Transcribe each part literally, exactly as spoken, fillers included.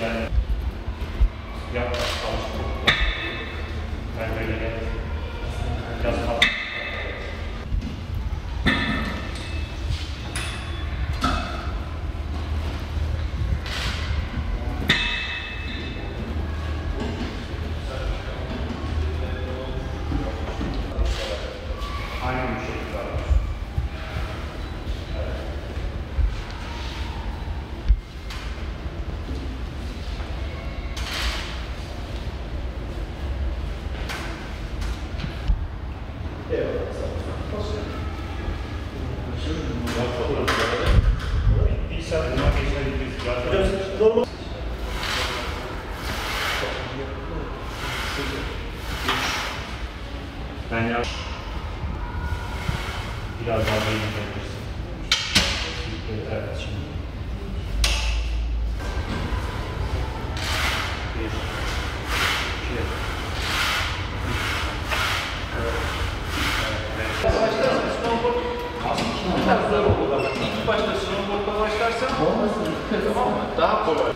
Yani yapmak çalışmak. Ben böyle geldim. Biraz kaldım. Aynı bir şekilde var. Bittiyse buna geçebiliriz. Normal. Ben ya biraz daha beğenilirsin. Evet şimdi. Bir, iki, Biraz zor olur. İlk başta snowboard'la başlarsan tamam mı? Daha kolay.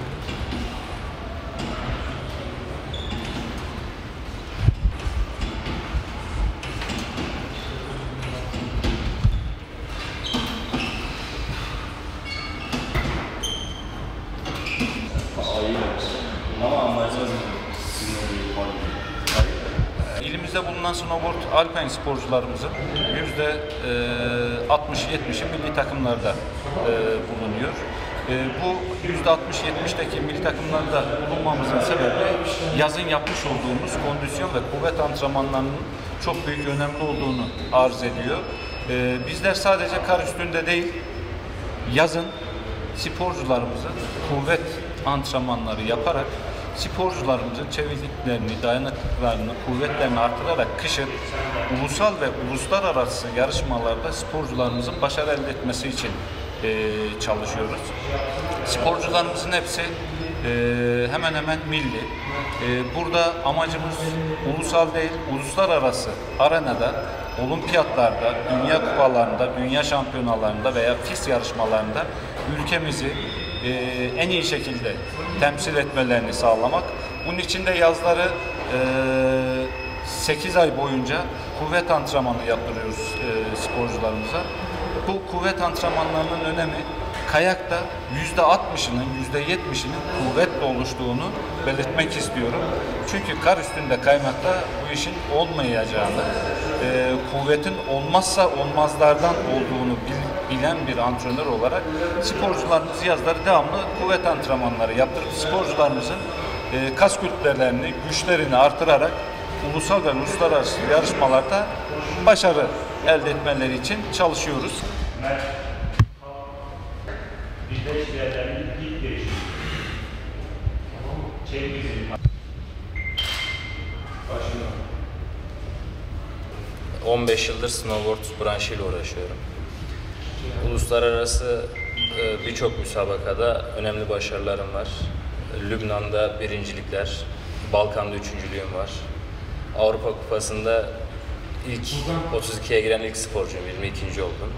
İlimizde bulunan snowboard alpine sporcularımızın yüzde altmış yetmişi milli takımlarda e, bulunuyor. E, bu yüzde altmış yetmişteki milli takımlarda bulunmamızın sebebi yazın yapmış olduğumuz kondisyon ve kuvvet antrenmanlarının çok büyük önemli olduğunu arz ediyor. E, bizler sadece kar üstünde değil, yazın sporcularımızın kuvvet antrenmanları yaparak sporcularımızın çevikliklerini, dayanıklılıklarını, kuvvetlerini artırarak kışın ulusal ve uluslararası yarışmalarda sporcularımızın başarı elde etmesi için e, çalışıyoruz. Sporcularımızın hepsi e, hemen hemen milli. E, burada amacımız ulusal değil, uluslararası arenada, olimpiyatlarda, dünya kupalarında, dünya şampiyonalarında veya F I S yarışmalarında ülkemizi e, en iyi şekilde temsil etmelerini sağlamak. Bunun için de yazları e, sekiz ay boyunca kuvvet antrenmanı yaptırıyoruz e, sporcularımıza. Bu kuvvet antrenmanlarının önemi kayakta yüzde altmışının, yüzde yetmişinin kuvvetle oluştuğunu belirtmek istiyorum. Çünkü kar üstünde kaymakta bu işin olmayacağını, e, kuvvetin olmazsa olmazlardan olduğunu bil, bilen bir antrenör olarak sporcularımız yazları devamlı kuvvet antrenmanları yaptırıp sporcularımızın e, kas kütlelerini, güçlerini artırarak ulusal ve uluslararası yarışmalarda başarı elde etmeleri için çalışıyoruz. Bizde işlerlerin ilk gelişimi. Çevikizin. Başlıyor. on beş yıldır snowboard branşıyla uğraşıyorum. Uluslararası birçok müsabakada önemli başarılarım var. Lübnan'da birincilikler, Balkan'da üçüncülüğüm var. Avrupa Kupası'nda ilk otuz ikiye giren ilk sporcuyum, yirmi ikinci oldum.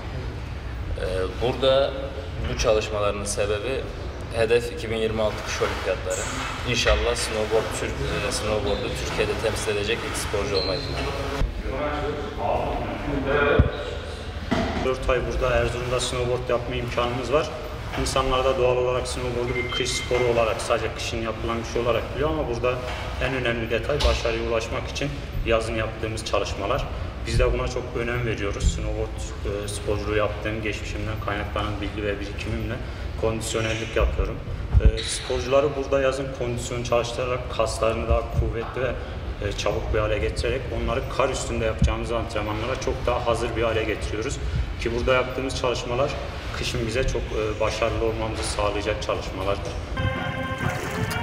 Burada bu çalışmaların sebebi hedef iki bin yirmi altı kış olimpiyatları. İnşallah snowboard Türk snowboard'u Türkiye'de temsil edecek ilk sporcu olmayı düşünüyorum. dört ay burada Erzurum'da snowboard yapma imkanımız var. İnsanlar da doğal olarak snowboard'u bir kış sporu olarak, sadece kışın yapılan bir şey olarak biliyor ama burada en önemli detay başarıya ulaşmak için yazın yaptığımız çalışmalar. Biz de buna çok önem veriyoruz. Snowboard e, sporculuğu yaptığım geçmişimden kaynaklanan bilgi ve birikimimle kondisyonellik yapıyorum. E, sporcuları burada yazın kondisyon çalıştırarak kaslarını daha kuvvetli ve e, çabuk bir hale getirerek onları kar üstünde yapacağımız antrenmanlara çok daha hazır bir hale getiriyoruz. Ki burada yaptığımız çalışmalar kışın bize çok e, başarılı olmamızı sağlayacak çalışmalardır.